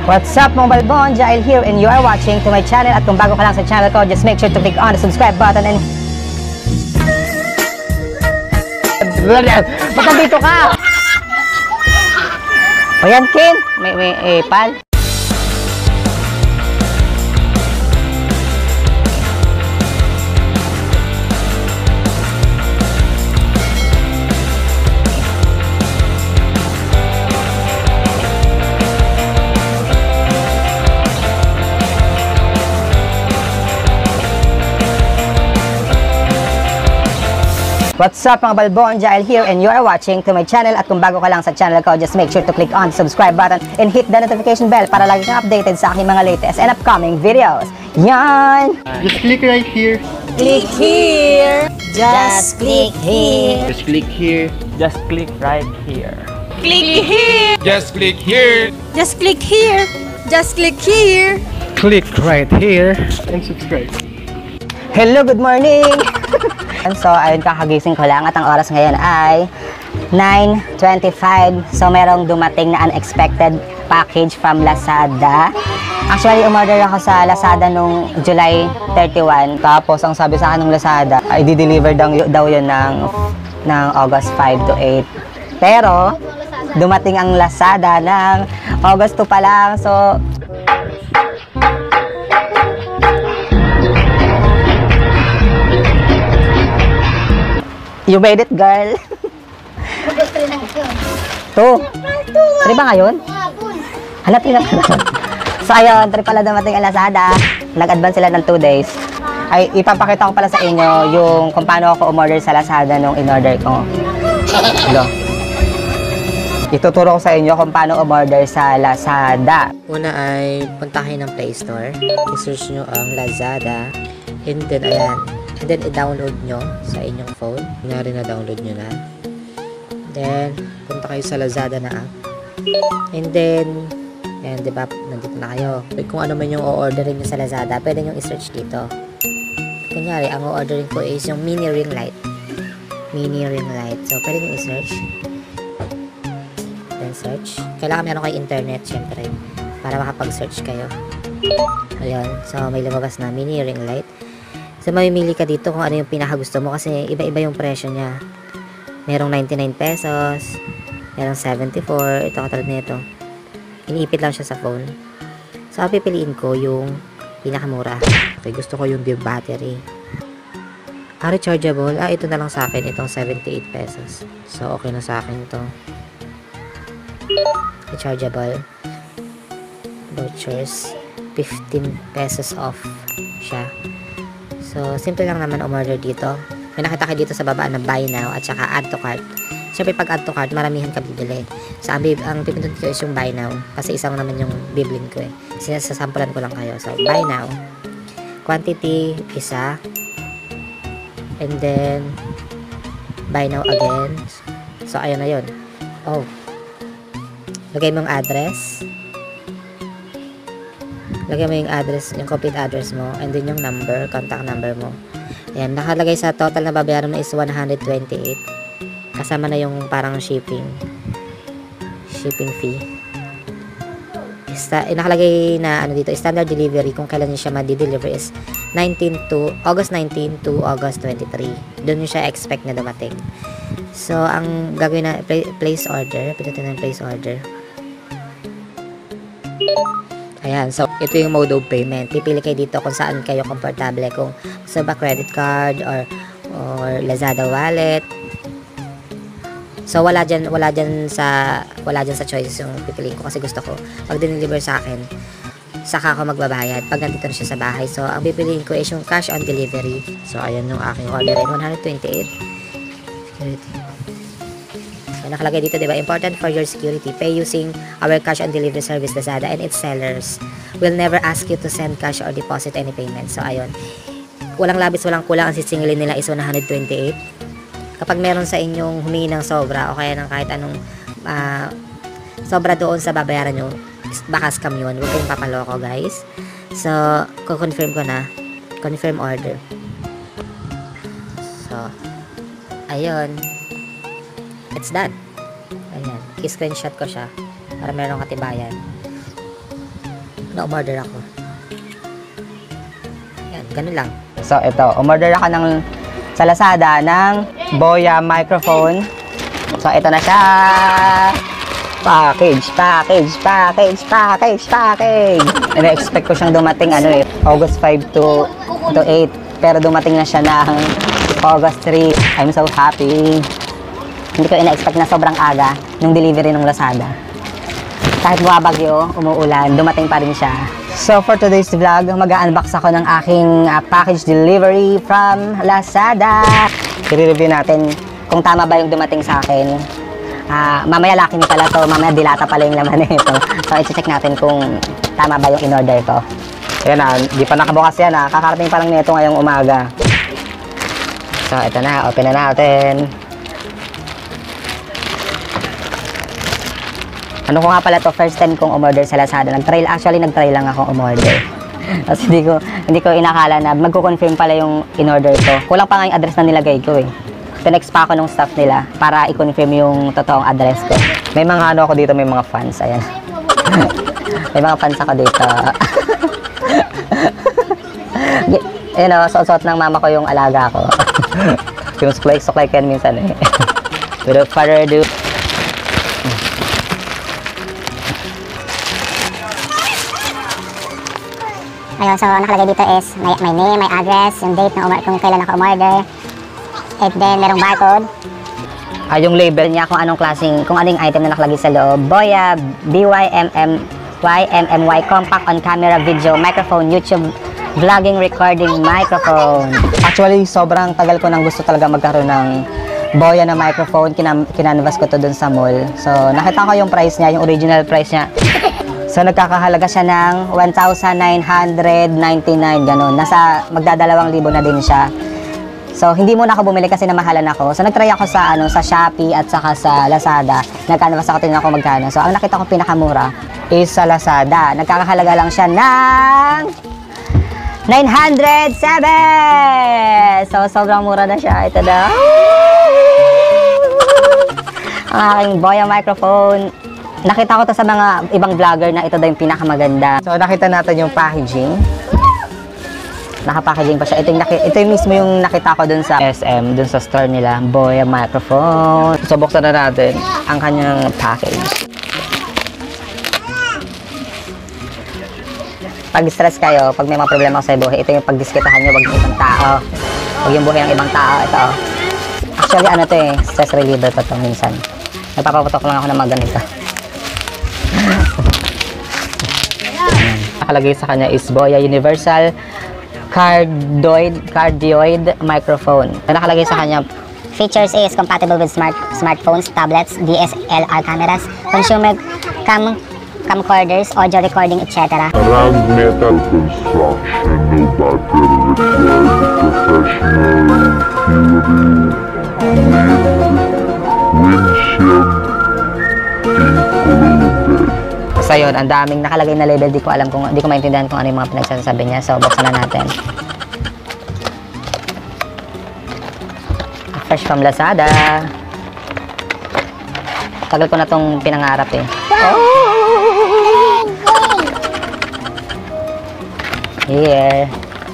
What's up mga balbon? Jael here and you are watching to my channel. At kung bago ka lang sa channel ko, just make sure to click on the subscribe button and... Ba't nandito ka? O yan, Kin. May pal. What's up mga balbon? Jael here and you are watching to my channel. At kung bago ka lang sa channel ko, just make sure to click on the subscribe button and hit the notification bell para lagi kang updated sa aking mga latest and upcoming videos. Yan! Just click right here. Click here! Just click here! Just click here. Just click right here. Click here! Just click here. Just click here! Just click here! Click right here and subscribe. Hello, good morning! So, ayun, kakagising ko lang at ang oras ngayon ay 9:25. So, merong dumating na unexpected package from Lazada. Actually, umorder ako sa Lazada nung July 31. Tapos, ang sabi sa akin ng Lazada, ay di-deliver daw yun ng August 5 to 8. Pero, dumating ang Lazada ng August 2 pa lang. So, you made it, girl. Two. Three ba ngayon? Hala, three na pala. So, ayun, three pala dumating ang Lazada. Nag-advance sila ng 2 days. Ay, ipapakita ko pala sa inyo yung kung paano ako umorder sa Lazada nung in-order ko. Hello. Ituturo ko sa inyo kung paano umorder sa Lazada. Una ay punta kayo ng Play Store. I-search nyo ang Lazada. And then, ayan. And then, i-download nyo sa inyong phone. Kunyari na-download nyo na. Then, punta kayo sa Lazada na app. And then, ayan, diba, nandito na kayo. Kung ano man yung o-orderin nyo sa Lazada, pwede nyo i-search dito. Kunyari, ang o-orderin ko is yung mini ring light. Mini ring light. So, pwede nyo i-search. Then, search. Kailangan meron kayo internet, syempre, para makapag-search kayo. Ayan. So, may lumabas na mini ring light. So, mamimili ka dito kung ano yung pinakagusto mo kasi iba-iba yung presyo niya. Merong 99 pesos, merong 74, ito katulad nito. Iniipit lang siya sa phone. So, pipiliin ko yung pinakamura. Okay, gusto ko yung deep battery. Rechargeable. Ito na lang sa akin, itong 78 pesos. So, okay na sa akin ito. Rechargeable. Vouchers. 15 pesos off siya. So, simple lang naman umorder dito. May nakita kayo dito sa baba na buy now at saka add to cart. Siyempre, pag add to cart, maramihan ka bibili. So, ang pipindot ko is yung buy now. Kasi isang naman yung biblin ko eh. Sinasasampulan ko lang kayo. So, buy now. Quantity, isa. And then, buy now again. So, ayun na yun. Oh. Lagay mo yung address. Lagay mo yung address, yung complete address mo, and then yung number, contact number mo. Ayan, nakalagay sa total na babayaran mo is 128. Kasama na yung parang shipping fee. Nakalagay na ano dito, standard delivery kung kailan niya siya ma-deliver is August 19 to August 23. Doon niyo siya expect na dumating. So, ang gagawin na place order, pinutin ng place order. Ayan, so ito yung mode of payment. Pipili kayo dito kung saan kayo komportable, kung sa ba credit card or Lazada wallet. So wala diyan sa choices yung pipiliin ko kasi gusto ko pag dineliver sa akin saka ako magbabayad pag nandito na siya sa bahay. So ang pipiliin ko is yung cash on delivery. So ayan yung aking order, 128. Security. Nakalagay dito, diba? Important for your security. Pay using our cash on delivery service, Lazada, and its sellers will never ask you to send cash or deposit any payment. So, ayun. Walang labis, walang kulang. Ang sisingilin nila is 128. Kapag meron sa inyong humingi ng sobra o kaya ng kahit anong sobra doon sa babayaran nyo, baka scam yun. Huwag kayong papaloko, guys. So, kukonfirm ko na. Confirm order. So, ayun. It's done. Ayan. I-screenshot ko siya para merong katibayan. na umorder ako. Yan, ganun lang. So, ito. Umorder ako sa Lazada ng Boya microphone. So, ito na siya. Package. Ina-expect ko siyang dumating August 5 to 8. Pero dumating na siya ng August 3. I'm so happy. Hindi ko ina-expect na sobrang aga nung delivery ng Lazada. Kahit bumabagyo, umuulan, dumating pa rin siya. So for today's vlog, mag-unbox ako ng aking package delivery from Lazada. I-review natin kung tama ba yung dumating sa akin. Mamaya laki ni pala to, mamaya dilata pala yung laman nito. So i-check natin kung tama ba yung in-order ko. Ayan na, di pa nakabukas yan kakarating pa lang nito ngayong umaga. So ito na, open na natin. Ano ko nga pala to, first time kong umorder sa Lazada. Nag-try lang ako umorder. Kasi hindi ko inakala na magko-confirm pala yung in-order ko. Kulang pa nga yung address na nilagay ko Pinex pa ako ng staff nila para i-confirm yung totoong address ko. May mga ako dito, may mga fans. Ayan. May mga fans ako dito. Suot-suot ng mama ko yung alaga ko. Sinusuklay-suklay ko yan minsan Without further ado, Ayun, so nakalagay dito is my name, my address, yung date na kung kailan ako umorder. And then merong barcode. yung label niya kung anong item na nakalagay sa loob. Boya BYMMY compact on camera video microphone YouTube vlogging recording microphone. Actually, sobrang tagal ko nang gusto talaga magkaroon ng Boya na microphone. Kinanvas ko to dun sa mall. So nakita ko yung price niya, yung original price niya. So, nagkakahalaga siya ng 1,999, ganun. Magdadalawang libo na din siya. So, hindi muna ako bumili kasi namahalan ako. So, nagtry ako sa Shopee at saka sa Lazada. Nagkanvas ako, tingnan ko magkano. So, ang nakita ko pinakamura is sa Lazada. Nagkakahalaga lang siya ng 907! So, sobrang mura na siya. Ito na. Ang aking Boya microphone. Nakita ko to sa mga ibang vlogger na ito daw yung pinakamaganda. So, nakita natin yung packaging. Naka-packaging pa siya. Ito yung mismo yung nakita ko dun sa SM, dun sa store nila. Boya microphone. So, buksan na natin ang kanyang package. Pag stress kayo, pag may mga problema sa buhay, ito yung pagdiskitahan nyo, wag yung ibang tao. Wag yung buhay ng ibang tao. Ito. Actually, stress reliever pa ito minsan. Nagpapaputok lang ako ng mga ganito. Nakalagay sa kanya is Boya Universal Cardioid Microphone. Nakalagay sa kanya, Features is compatible with smartphones, tablets, DSLR cameras, consumer camcorders, audio recording, etc. Around metal construction, no battery required, professional, windshield, included. so yun, ang daming nakalagay na label. Di ko maintindihan kung ano yung mga pinagsasabi niya. So, buksan na natin. Fresh from Lazada. Tagal ko na tong pinangarap Here.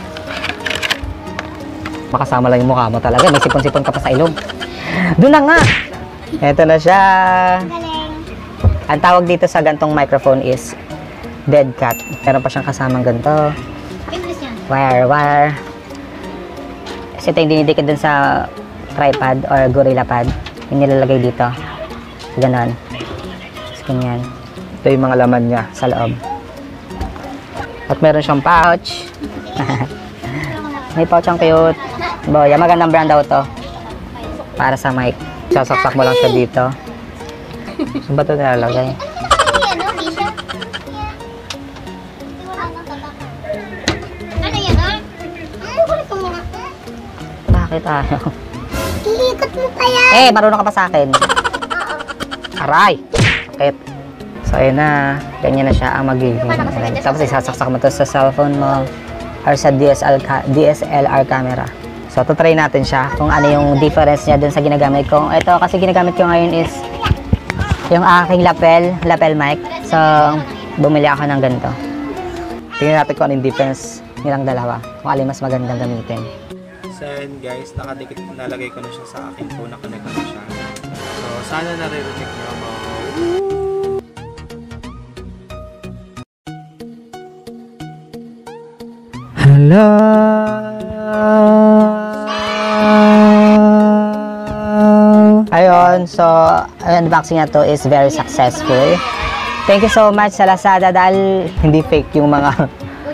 Makasama lang yung mukha mo talaga. May sipon-sipon ka pa sa ilong. Doon na nga! Ito na siya. Ang tawag dito sa gantong microphone is dead cat. Meron pa siyang kasamang ganito. Wire. Kasi ito yung dinidikit dun sa tripod or gorilla pad. Yung nilalagay dito. Ganon. Ganyan. Ito yung mga laman niya sa loob. At meron siyang pouch. May pouch ang cute. Boya, magandang brand daw to. Para sa mic. Sasaksak mo lang siya dito. Saan ba ito nilalagay? Bakit ayaw? Iikot mo pa yan. Marunong ka pa sa akin. Aray! Sakit. So, ayun na. Ganyan na siya ang magiging. Tapos, isasaksak mo ito sa cellphone mo or sa DSLR camera. So, try natin siya kung ano yung difference niya dun sa ginagamit ko. Ito, kasi ginagamit ko ngayon is yung aking lapel mic. So, bumili ako ng ganito. Tingnan natin kung ano yung difference nilang dalawa. Kung alin mas magandang gamitin. So yun guys, nalagay ko na siya sa aking phone, nakanek ko na siya. So sana naririnig nyo mo. Hello! Ayun, so ang unboxing na to is very successful. Thank you so much sa Lazada dahil hindi fake yung mga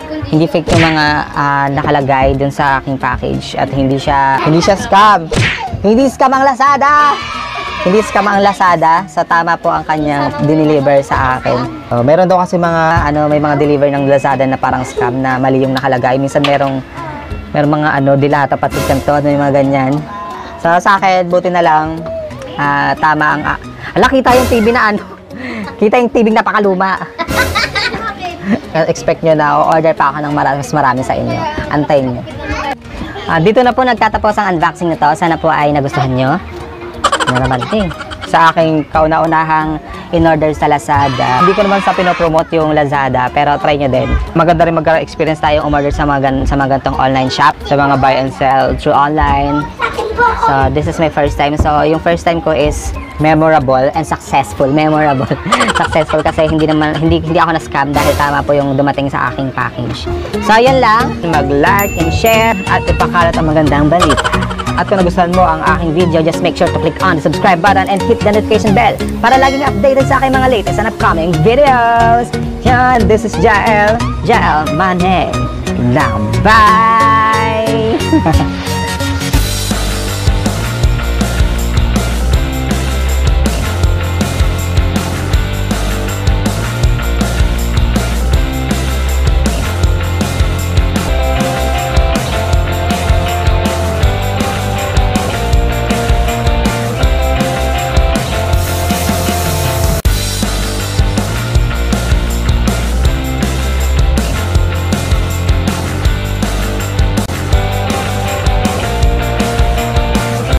nakalagay dun sa aking package at hindi siya scam. Hindi scam ang Lazada. Hindi scam ang Lazada, sa tama po ang kanyang dineliver sa akin. Meron daw kasi may mga deliver ng Lazada na parang scam na mali yung nakalagay. Minsan merong mga dilata pati kanto, may mga ganyan. So sa akin, buti na lang tama ang kita yung TV na kita yung TV na napakaluma. Expect nyo na o-order pa ako ng mas marami sa inyo. Antayin nyo. Dito na po nagtatapos ang unboxing na to. Sana po ay nagustuhan nyo. Ano naman sa aking kauna-unahang in-order sa Lazada. Hindi ko naman sa pinopromote yung Lazada, pero try nyo din. Maganda rin mag-experience tayong umorder sa mga gantong online shop, sa mga buy and sell through online. So this is my first time. So yung first time ko is memorable and successful. Memorable. Successful kasi hindi ako na-scam dahil tama po yung dumating sa aking package. So yan lang, mag-like and share at ipakalat ang magandang balita. At kung nagustuhan mo ang aking video, just make sure to click on the subscribe button and hit the notification bell para laging updated sa aking mga latest and upcoming videos. Yan, this is Jael Mane. Now, bye!